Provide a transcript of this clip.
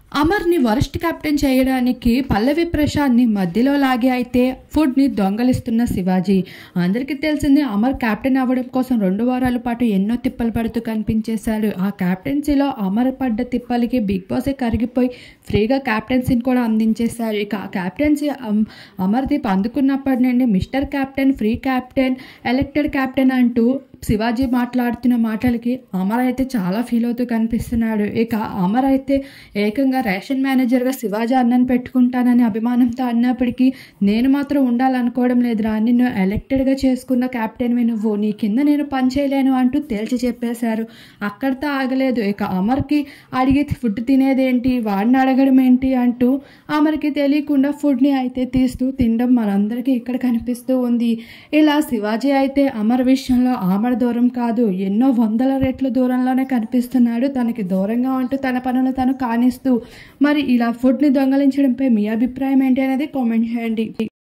అమర్ని worst captain చేయడానికి పల్లవి ప్రశాంత్ని మధ్యలో లాగి అయితే ఫుడ్ని దొంగలిస్తున్న శివాజీ. అందరికీ తెలిసింది అమర్ కెప్టెన్ అవ్వడం కోసం 2 వారాల పాటు ఎన్నో తిప్పలు పడుతూ కనిపించేశాడు. ఆ కెప్టెన్సీలో అమర్ పడ్డ తిప్పలకి బిగ్ బాసే కరిగిపోయి ఫ్రీగా కెప్టెన్సీని కూడా అందించేశారు. ఇక ఆ కెప్టెన్సీ అమర్దీప్ అందుకున్నప్పటి నుండి mister captain, free captain, elected captain అంటూ శివాజీ మాట్లాడుతున్న మాటలకి అమర్ అయితే చాలా ఫీల్ అవుతూ కనిపిస్తున్నాడు. ఇక అమర్ అయితే ఏకంగా రేషన్ మేనేజర్గా శివాజీ అన్నని పెట్టుకుంటానని అభిమానంతో అన్నప్పటికీ నేను మాత్రం ఉండాలనుకోవడం లేదురా, నిన్ను ఎలక్టెడ్గా చేసుకున్న కెప్టెన్వి నువ్వు, నీ కింద నేను పని చేయలేను అంటూ తేల్చి చెప్పేశారు. అక్కడితో ఆగలేదు. ఇక అమర్కి అడిగి ఫుడ్ తినేదేంటి, వాడిని అడగడం ఏంటి అంటూ అమర్కి తెలియకుండా ఫుడ్ని అయితే తీస్తూ తినడం మనందరికీ ఇక్కడ కనిపిస్తూ ఉంది. ఇలా శివాజీ అయితే అమర్ విషయంలో దూరం కాదు, ఎన్నో 100 రెట్ల దూరంలోనే కనిపిస్తున్నాడు. తనకి దూరంగా ఉంటూ తన పనులు తను కానిస్తూ. మరి ఇలా ఫుడ్ని దొంగలించడంపై మీ అభిప్రాయం ఏంటి అనేది కామెంట్ చేయండి.